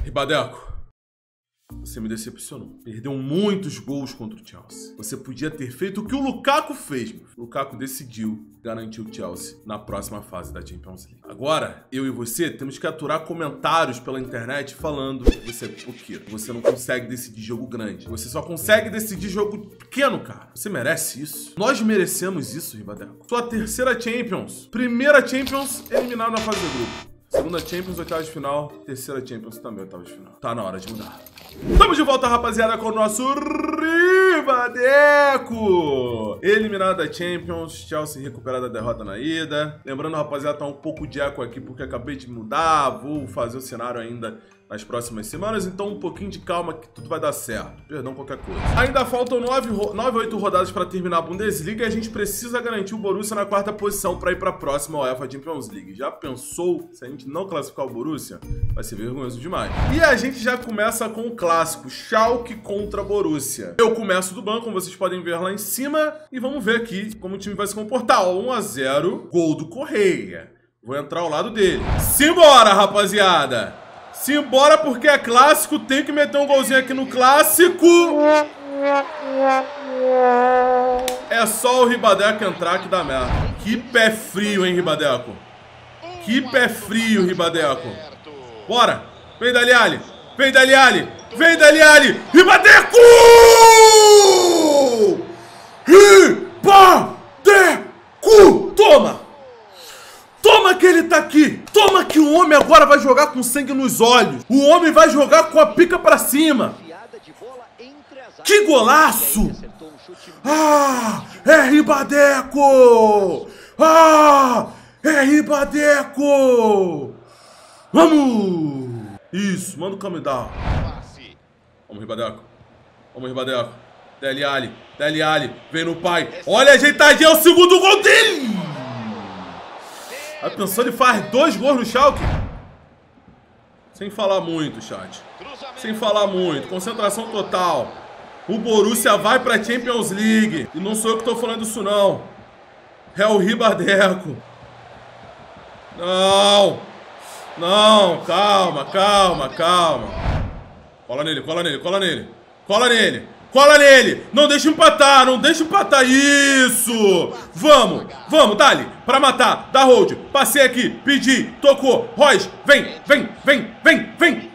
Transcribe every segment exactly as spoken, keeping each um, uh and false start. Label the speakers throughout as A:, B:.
A: Ribadeco, você me decepcionou. Perdeu muitos gols contra o Chelsea. Você podia ter feito o que o Lukaku fez. Meu. O Lukaku decidiu garantir o Chelsea na próxima fase da Champions League. Agora, eu e você temos que aturar comentários pela internet falando que você é pipoqueiro. Você não consegue decidir jogo grande. Você só consegue decidir jogo pequeno, cara. Você merece isso. Nós merecemos isso, Ribadeco. Sua terceira Champions. Primeira Champions eliminada na fase do grupo. Segunda Champions, oitava de final. Terceira Champions também, oitava de final. Tá na hora de mudar. Estamos de volta, rapaziada, com o nosso Ribadeco. Eliminado da Champions. Chelsea recuperada da derrota na ida. Lembrando, rapaziada, tá um pouco de eco aqui porque acabei de mudar. Vou fazer o cenário ainda nas próximas semanas, então um pouquinho de calma que tudo vai dar certo. Perdão qualquer coisa. Ainda faltam nove, oito rodadas para terminar a Bundesliga e a gente precisa garantir o Borussia na quarta posição para ir para a próxima UEFA Champions League. Já pensou se a gente não classificar o Borussia? Vai ser vergonhoso demais. E a gente já começa com o clássico, Schalke contra Borussia. Eu começo do banco, como vocês podem ver lá em cima, e vamos ver aqui como o time vai se comportar. um a zero, gol do Correia. Vou entrar ao lado dele. Simbora, rapaziada! Simbora, porque é clássico, tem que meter um golzinho aqui no clássico. É só o Ribadeco entrar que dá merda. Que pé frio, hein, Ribadeco? Que pé frio, Ribadeco. Bora. Vem, Dele Alli. Vem, Dele Alli. Vem, Dele Alli. Ribadeco! Ribadeco! Toma! Toma que ele tá aqui! Toma que o homem agora vai jogar com sangue nos olhos! O homem vai jogar com a pica pra cima! Que golaço! Ah! É Ribadeco! Ah! É Ribadeco! Vamos! Isso, manda o calm down. Vamos, Ribadeco. Vamos, Ribadeco. Dele Alli. Dele Alli. Vem no pai. Olha, ajeitadinho, é o segundo gol dele! A pensou, ele faz dois gols no Schalke? Sem falar muito, chat. Sem falar muito. Concentração total. O Borussia vai pra Champions League. E não sou eu que tô falando isso, não. É o Ribadeco. Não. Não, calma, calma, calma. Cola nele, cola nele, cola nele. Cola nele. Cola nele! Não deixa empatar, não deixa empatar! Isso! Vamos, vamos, dali, pra matar, dá hold, passei aqui, pedi, tocou, Royce, vem, vem, vem, vem, vem!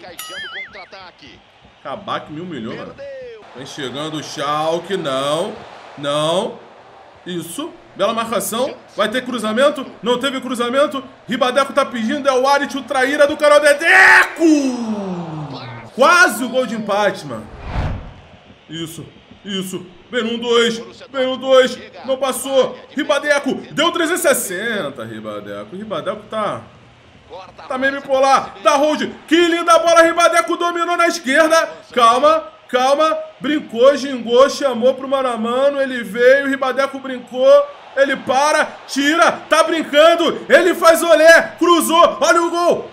A: Kabak me humilhou, mano. Vem chegando o Schalke, não, não, isso, bela marcação, vai ter cruzamento, não teve cruzamento, Ribadeco tá pedindo, é o Arit, o traíra do Carodedeco! Quase o gol de empate, mano. Isso, isso, vem um dois, vem um dois, não passou, Ribadeco, deu trezentos e sessenta, Ribadeco, Ribadeco tá, tá meio bipolar, dá hold, que linda bola, Ribadeco dominou na esquerda, calma, calma, brincou, gingou, chamou pro mano a mano, ele veio, Ribadeco brincou, ele para, tira, tá brincando, ele faz olé, cruzou, olha o gol,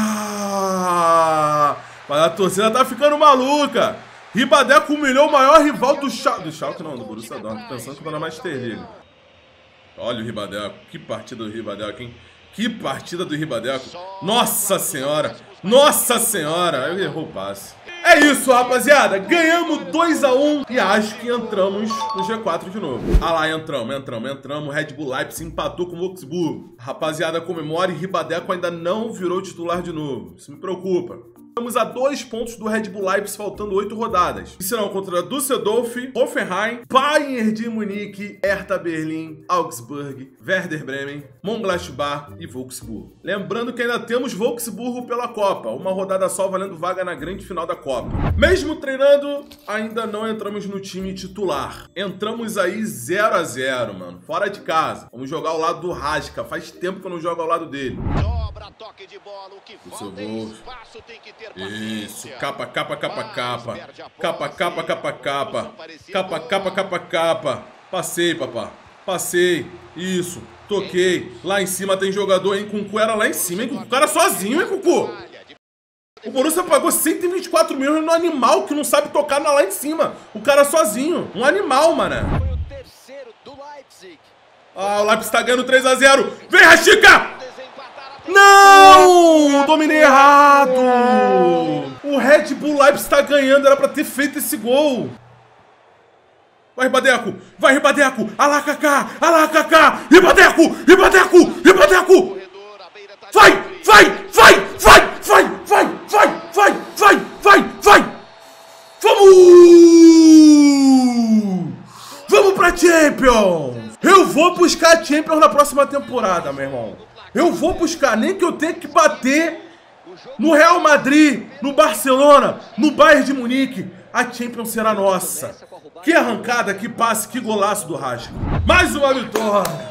A: ah, mas a torcida tá ficando maluca. Ribadeco humilhou o maior rival do Schalke. Do Schalke não, do Borussia Dortmund. Pensando que eu tô na Master League. Olha o Ribadeco. Que partida do Ribadeco, hein? Que partida do Ribadeco. Nossa senhora. Nossa senhora. Aí errou o passe. É isso, rapaziada. Ganhamos dois a um e acho que entramos no G quatro de novo. Ah lá, entramos, entramos, entramos. Red Bull Leipzig empatou com o Wolfsburg. Rapaziada, comemore. Ribadeco ainda não virou titular de novo. Isso me preocupa. Estamos a dois pontos do Red Bull Leipzig, faltando oito rodadas. E serão contra Düsseldorf, Hoffenheim, Bayern de Munique, Hertha Berlim, Augsburg, Werder Bremen, Mönchengladbach e Wolfsburg. Lembrando que ainda temos Wolfsburgo pela Copa, uma rodada só valendo vaga na grande final da Copa. Mesmo treinando, ainda não entramos no time titular. Entramos aí zero a zero, mano, fora de casa. Vamos jogar ao lado do Rasca, faz tempo que eu não jogo ao lado dele. Toque de bola, o que falta é espaço, tem que ter Isso, capa, capa, capa, capa. Capa, capa, capa, capa. Capa, capa, capa, capa. Passei, papá. Passei. Isso, toquei. Lá em cima tem jogador, hein? Cucu era lá em cima, hein? O cara sozinho, hein, Cucu? O Borussia pagou cento e vinte e quatro milhões no animal que não sabe tocar lá em cima. O cara sozinho. Um animal, mano. Ah, o Leipzig tá ganhando três a zero. Vem, Rashica! Não! Dominei errado! O Red Bull Leipzig tá ganhando, era pra ter feito esse gol. Vai, Ribadeco! Vai, Ribadeco! Alá, Kaká! Alá, Kaká! Ribadeco! Ribadeco! Ribadeco! Vai! Vai! Vai! Vai! Vai! Vai! Vai! Vai! Vai! Vai! Vai! Vamos! Vamos pra Champions! Eu vou buscar a Champions na próxima temporada, meu irmão. Eu vou buscar, nem que eu tenha que bater no Real Madrid, no Barcelona, no Bayern de Munique. A Champions será nossa. Que arrancada, que passe, que golaço do Rasca. Mais uma vitória.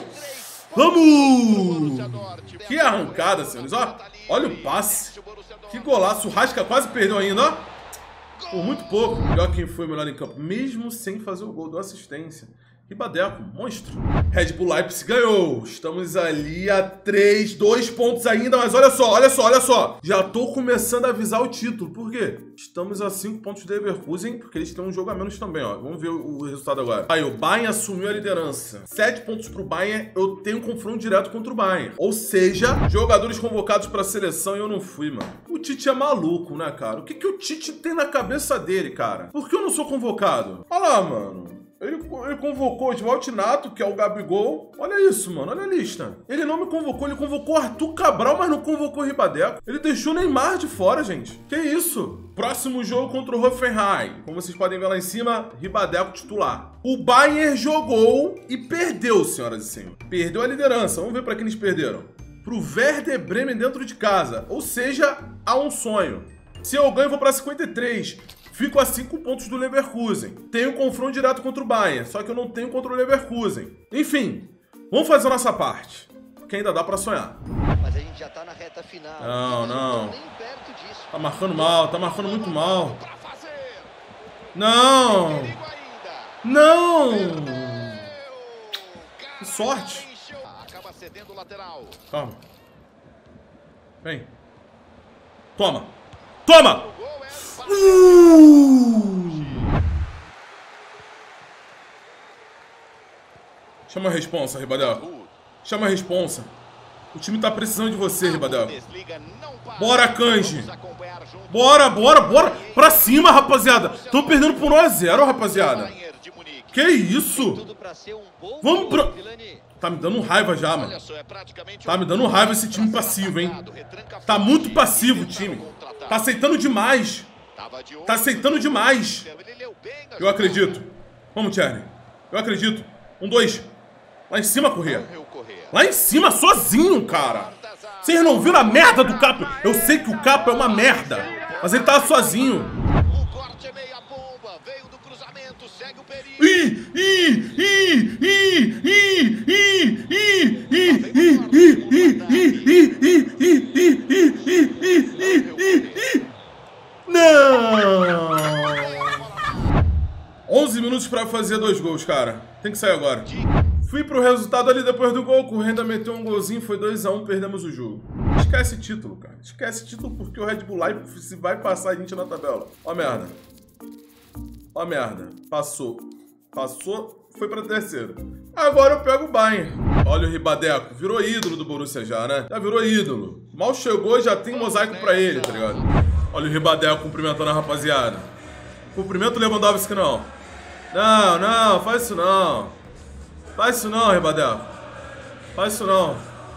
A: Vamos! Que arrancada, senhores. Ó, olha o passe. Que golaço. O Rasca quase perdeu ainda, ó. Por muito pouco. Olha quem foi o melhor em campo, mesmo sem fazer o gol, deu assistência. Ribadeco, monstro. Red Bull Leipzig ganhou. Estamos ali a três, dois pontos ainda, mas olha só, olha só, olha só. Já tô começando a avisar o título. Por quê? Estamos a cinco pontos do Leverkusen, porque eles têm um jogo a menos também, ó. Vamos ver o resultado agora. Aí, o Bayern assumiu a liderança. sete pontos pro Bayern, eu tenho um confronto direto contra o Bayern. Ou seja, jogadores convocados pra seleção e eu não fui, mano. O Tite é maluco, né, cara? O que que o Tite tem na cabeça dele, cara? Por que eu não sou convocado? Olha lá, mano. Ele, ele convocou o Osvaldo, que é o Gabigol. Olha isso, mano. Olha a lista. Ele não me convocou. Ele convocou Arthur Cabral, mas não convocou o Ribadeco. Ele deixou o Neymar de fora, gente. Que isso? Próximo jogo contra o Hoffenheim. Como vocês podem ver lá em cima, Ribadeco titular. O Bayern jogou e perdeu, senhoras e senhores. Perdeu a liderança. Vamos ver para quem eles perderam. Pro Werder Bremen dentro de casa. Ou seja, há um sonho. Se eu ganho, eu vou para cinquenta e três. Fico a cinco pontos do Leverkusen. Tenho confronto direto contra o Bayern, só que eu não tenho contra o Leverkusen. Enfim, vamos fazer a nossa parte, que ainda dá pra sonhar.
B: Mas a gente já tá na reta final.
A: Não, não. Tá marcando mal, tá marcando muito mal. Não! Não! Que sorte! Calma. Vem. Toma! Toma! Uh! Chama a responsa, Ribadeco. Chama a responsa. O time tá precisando de você, Ribadeco. Bora, Kanji. Bora, bora, bora. Pra cima, rapaziada. Tão perdendo por um a zero, rapaziada. Que isso? Vamos pra... Tá me dando raiva já, mano. Tá me dando raiva esse time passivo, hein? Tá muito passivo o time. Tá aceitando demais. Tá aceitando demais. Eu acredito. Vamos, Thierry. Eu acredito. Um, dois. Lá em cima, Corrêa. Lá em cima, sozinho, cara. Vocês não viram a merda do Capo? Eu sei que o Capo é uma merda, mas ele tava sozinho. Ih, ih, ih, ih, ih, ih, ih, ih, ih, não! onze minutos pra fazer dois gols, cara. Tem que sair agora. Fui pro resultado ali depois do gol. O Renda meteu um golzinho, foi dois a um, perdemos o jogo. Esquece título, cara. Esquece título porque o Red Bull Leipzig vai passar a gente na tabela. Ó merda. Ó merda. Passou. Passou, foi pra terceiro. Agora eu pego o Bayern. Olha o Ribadeco. Virou ídolo do Borussia já, né? Já virou ídolo. Mal chegou e já tem um mosaico pra ele, tá ligado? Olha o Ribadeco cumprimentando a rapaziada. Cumprimento o Lewandowski, não. Não, não, faz isso não. Faz isso não, Ribadeco. Faz isso não.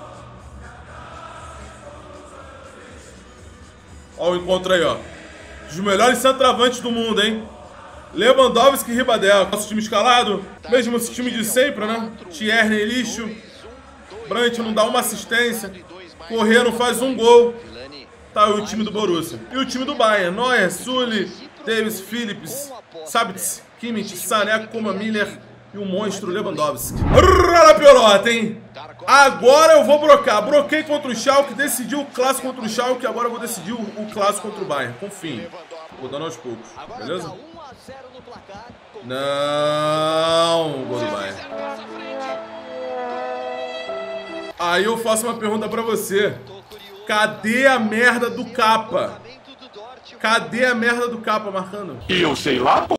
A: Olha o encontro aí, ó. Dos melhores centroavantes do mundo, hein? Lewandowski e Ribadeco. Nosso time escalado. Mesmo esse time de sempre, né? Tierney lixo. Brandt não dá uma assistência. Corrêa não faz um gol. Tá o time do Borussia. E o time do Bayern. Neuer, Sully, Davis, Phillips, Sabitz, Kimmich, Sané, Coman, Miller e o monstro Lewandowski. Olha a pelota, hein? Agora eu vou brocar. Broquei contra o Schalke, decidi o clássico contra o Schalke. Agora eu vou decidir o, o clássico contra o Bayern. Confiem. Vou dando aos poucos. Beleza? Não, gol do Bayern. Aí eu faço uma pergunta pra você. Cadê a merda do capa? Cadê a merda do capa marcando?
C: E eu sei lá, pô.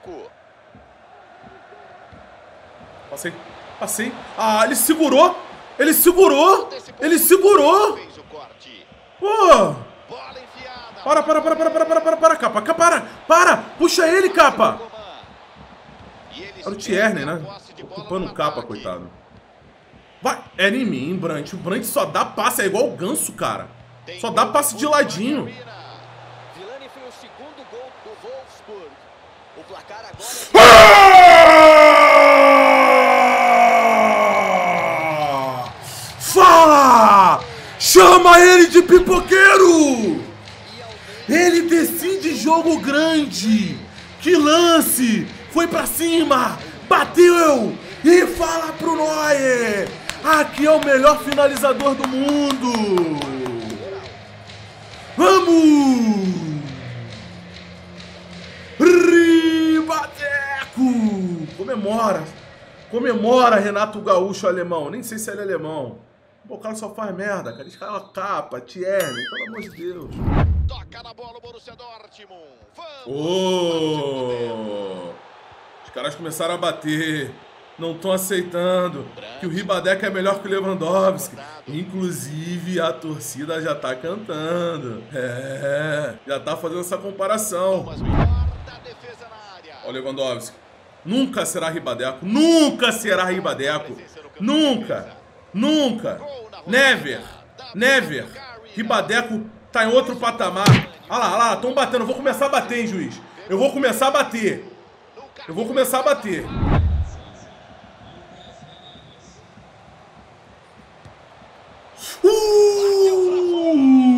A: Passei, passei. Ah, ele segurou. Ele segurou! Ele segurou! Pô! Para, para, para, para, para, para, para, para, capa, para, para! Puxa ele, capa! Era o Tierney, né? Ocupando o capa, coitado. Vai! Era em mim, Brandt. O Brandt só dá passe, é igual o Ganso, cara. Só dá passe de ladinho.
B: Vilani foi o segundo gol do Wolfsburg. O placar agora
A: é... Fala! Chama ele de pipoqueiro! Ele decide jogo grande. Que lance! Foi pra cima! Bateu! E fala pro Neuer! Aqui é o melhor finalizador do mundo! Vamos! Ribadeco! Comemora! Comemora, Renato Gaúcho alemão. Nem sei se ele é alemão. Pô, o cara só faz merda, cara. Escala capa, Tierney, pelo amor de Deus.
C: Toca na bola o Borussia Dortmund.
A: Oh! Os caras começaram a bater. Não estão aceitando que o Ribadeco é melhor que o Lewandowski. Inclusive, a torcida já tá cantando. É, já tá fazendo essa comparação. Olha o Lewandowski. Nunca será Ribadeco. Nunca será Ribadeco. Nunca. Nunca. Never. Never. Ribadeco tá em outro patamar. Olha lá, olha lá. Estão batendo. Eu vou começar a bater, hein, juiz. Eu vou começar a bater. Eu vou começar a bater. Uh!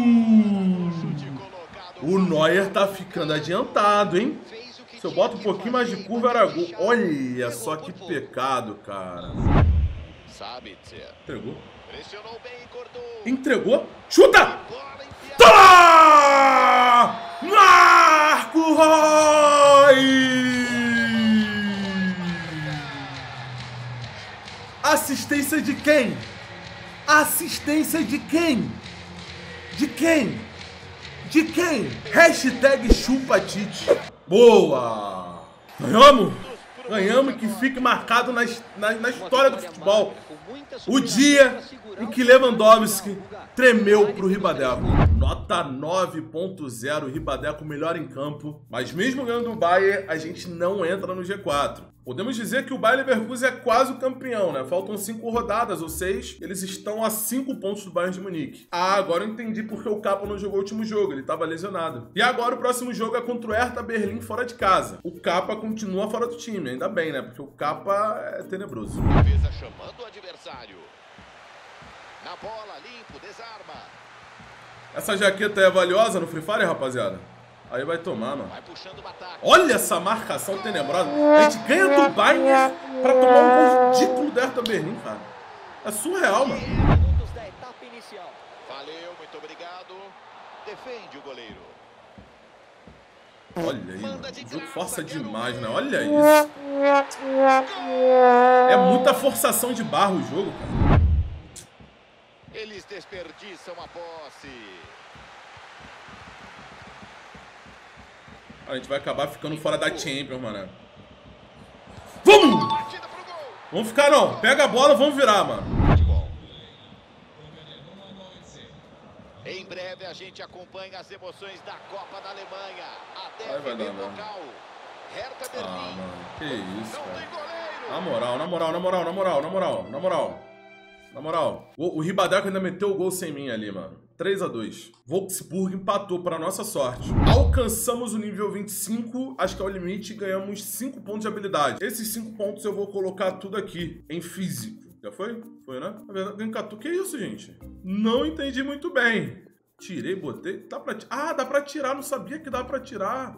A: O Neuer tá ficando adiantado, hein? Se eu boto um pouquinho mais de curva, era gol. Olha só que pecado, cara. Entregou. Entregou. Chuta! Tá! Marco Reus! Assistência de quem? Assistência de quem? De quem? De quem? Hashtag chupa Tite. Boa! Ganhamos? Ganhamos, que fique marcado na, na, na história do futebol. O dia em que Lewandowski tremeu pro Ribadeco. Nota nove ponto zero, Ribadeco melhor em campo. Mas mesmo ganhando o Bayern, a gente não entra no G quatro. Podemos dizer que o Bayer Leverkusen é quase o campeão, né? Faltam cinco rodadas ou seis. Eles estão a cinco pontos do Bayern de Munique. Ah, agora eu entendi porque o Capa não jogou o último jogo. Ele estava lesionado. E agora o próximo jogo é contra o Hertha Berlim fora de casa. O Capa continua fora do time. Ainda bem, né? Porque o Capa é tenebroso.
C: Defesa chamando o adversário. Na bola, limpo, desarma.
A: Essa jaqueta é valiosa no Free Fire, rapaziada? Aí vai tomar, mano.
C: Vai puxando o ataque.
A: Olha essa marcação tenebrosa. A gente ganha do Bayern pra tomar um gol ridículo do Hertha Berlim, cara. É surreal, mano.
B: minutos da etapa inicial.
C: Valeu, muito obrigado. Defende o goleiro.
A: Olha aí, mano. O jogo força demais, né? Olha isso. É muita forçação de barra o jogo, cara.
C: Eles desperdiçam a posse.
A: A gente vai acabar ficando fora da Champions, mano. Vamos! Vamos ficar não. Pega a bola, vamos virar, mano.
C: Em breve a gente acompanha as emoções da Copa da Alemanha.
A: Aí vai dar, mano. Ah, mano. Que isso, cara. Na moral, na moral, na moral, na moral, na moral, na moral. Na moral. O, o Ribadeco ainda meteu o gol sem mim ali, mano. três a dois. Wolfsburg empatou para nossa sorte. Alcançamos o nível vinte e cinco, acho que é o limite, e ganhamos cinco pontos de habilidade. Esses cinco pontos eu vou colocar tudo aqui em físico. Já foi? Foi, né? Na verdade, encatou. Que isso, gente? Não entendi muito bem. Tirei, botei. Dá pra... Ah, dá pra tirar. Não sabia que dava pra tirar.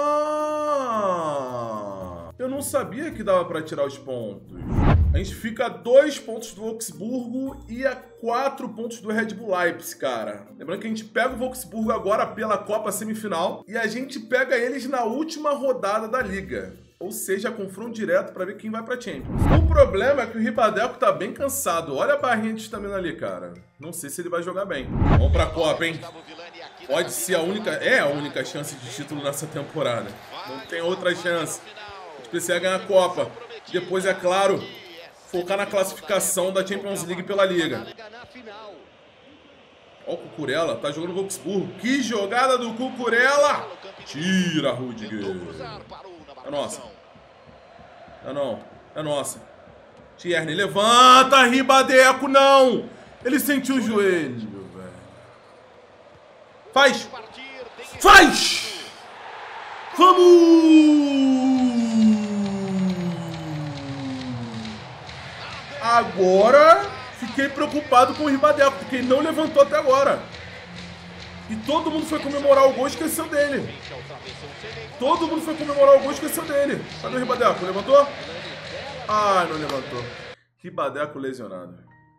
A: Ah! Eu não sabia que dava pra tirar os pontos. A gente fica a dois pontos do Wolfsburgo e a quatro pontos do Red Bull Leipzig, cara. Lembrando que a gente pega o Wolfsburgo agora pela Copa Semifinal e a gente pega eles na última rodada da Liga. Ou seja, confronto direto para ver quem vai pra Champions. O problema é que o Ribadeco tá bem cansado. Olha a barrinha de estamina ali, cara. Não sei se ele vai jogar bem. Vamos pra Copa, hein? Pode ser a única... É a única chance de título nessa temporada. Não tem outra chance. A gente precisa ganhar a Copa. Depois, é claro... focar na classificação da Champions League pela Liga. Ó o Cucurella, tá jogando o Wolfsburgo. Que jogada do Cucurella! Tira, Rudiger. É nossa. É não. É nossa. Tierney, levanta, Ribadeco, não! Ele sentiu o joelho, velho. Faz! Faz! Vamos! Agora fiquei preocupado com o Ribadeco, porque ele não levantou até agora. E todo mundo foi comemorar o gol e esqueceu dele. Todo mundo foi comemorar o gol e esqueceu dele. Cadê o Ribadeco? Levantou? Ah, não levantou. Ribadeco lesionado.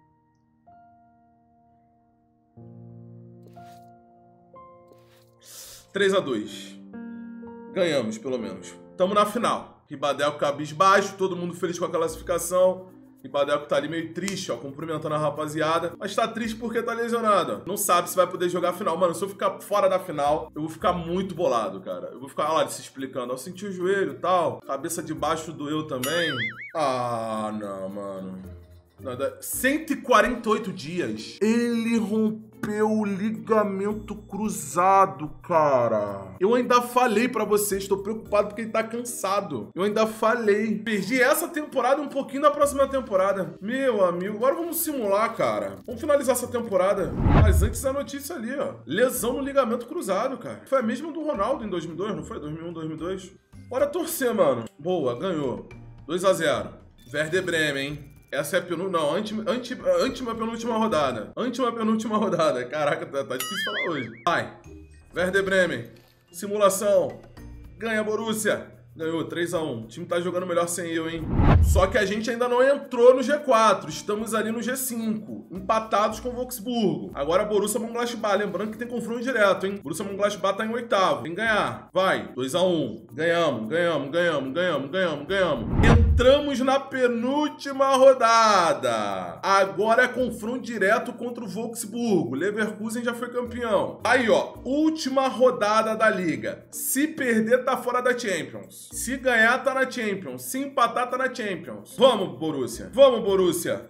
A: três a dois. Ganhamos, pelo menos. Tamo na final. Ribadeco cabisbaixo, todo mundo feliz com a classificação. Ribadeco tá ali meio triste, ó, cumprimentando a rapaziada. Mas tá triste porque tá lesionado, ó. Não sabe se vai poder jogar a final. Mano, se eu ficar fora da final, eu vou ficar muito bolado, cara. Eu vou ficar lá se explicando. Eu senti o joelho e tal. Cabeça de baixo doeu também. Ah, não, mano. cento e quarenta e oito dias. Ele rompeu o ligamento cruzado, cara. Eu ainda falei pra vocês, tô preocupado porque ele tá cansado. Eu ainda falei. Perdi essa temporada e um pouquinho da próxima temporada. Meu amigo, agora vamos simular, cara. Vamos finalizar essa temporada. Mas antes a notícia ali, ó. Lesão no ligamento cruzado, cara. Foi a mesma do Ronaldo em dois mil e dois, não foi? dois mil e um, dois mil e dois. Bora torcer, mano. Boa, ganhou. dois a zero. Werder Bremen, hein? Essa é a penúltima, não, anti, anti, antima penúltima rodada. Antima penúltima rodada. Caraca, tá, tá difícil falar hoje. Vai. Werder Bremen. Simulação. Ganha, Borussia. Ganhou, três a um. O time tá jogando melhor sem eu, hein? Só que a gente ainda não entrou no G quatro. Estamos ali no G cinco. Empatados com o Wolfsburgo. Agora Borussia Mönchengladbach. Lembrando que tem confronto direto, hein? Borussia Mönchengladbach tá em oitavo. Tem que ganhar. Vai. dois a um. Ganhamos, ganhamos, ganhamos, ganhamos, ganhamos, ganhamos. Entramos na penúltima rodada. Agora é confronto direto contra o Wolfsburgo. Leverkusen já foi campeão. Aí, ó. Última rodada da Liga. Se perder, tá fora da Champions. Se ganhar, tá na Champions. Se empatar, tá na Champions. Vamos, Borussia. Vamos, Borussia.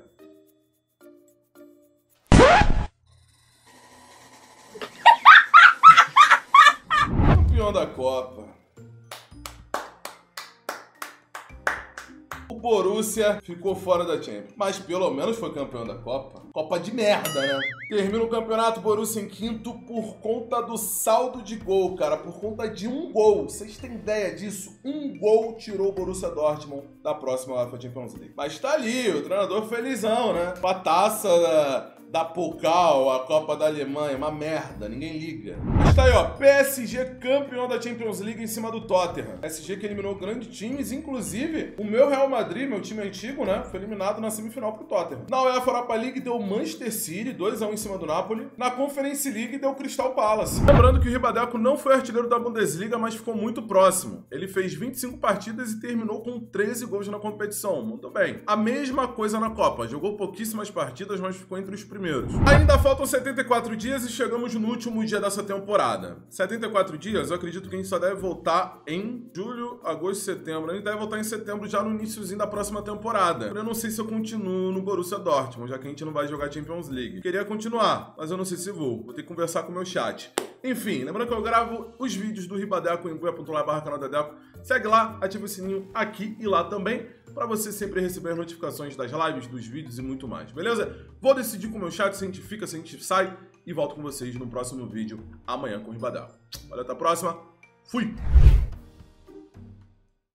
A: Campeão da Copa. O Borussia ficou fora da Champions, mas pelo menos foi campeão da Copa. Copa de merda, né? Termina o campeonato, Borussia em quinto por conta do saldo de gol, cara. Por conta de um gol. Vocês têm ideia disso? Um gol tirou o Borussia Dortmund da próxima UEFA Champions League. Mas tá ali, o treinador felizão, né? Com a taça da, da Pokal, a Copa da Alemanha. Uma merda, ninguém liga. Mas tá aí, ó. P S G campeão da Champions League em cima do Tottenham. P S G que eliminou grandes times, inclusive o meu Real Madrid, meu time antigo, né? Foi eliminado na semifinal pro Tottenham. Na UEFA Europa League deu Manchester City, dois a um em cima do Napoli. Na Conference League deu Crystal Palace. Lembrando que o Ribadeco não foi artilheiro da Bundesliga, mas ficou muito próximo. Ele fez vinte e cinco partidas e terminou com treze gols na competição. Muito bem. A mesma coisa na Copa. Jogou pouquíssimas partidas, mas ficou entre os primeiros. Ainda faltam setenta e quatro dias e chegamos no último dia dessa temporada. setenta e quatro dias, eu acredito que a gente só deve voltar em julho, agosto e setembro. A gente deve voltar em setembro já no iniciozinho da próxima temporada. Eu não sei se eu continuo no Borussia Dortmund, já que a gente não vai jogar Champions League. Queria continuar, mas eu não sei se vou. Vou ter que conversar com o meu chat. Enfim, lembrando que eu gravo os vídeos do Ribadeco em buia ponto lá barra canal da Deco. Segue lá, ativa o sininho aqui e lá também, para você sempre receber as notificações das lives, dos vídeos e muito mais, beleza? Vou decidir com o meu chat se a gente fica, se a gente sai e volto com vocês no próximo vídeo amanhã com o Ribadeco. Valeu, até a próxima. Fui!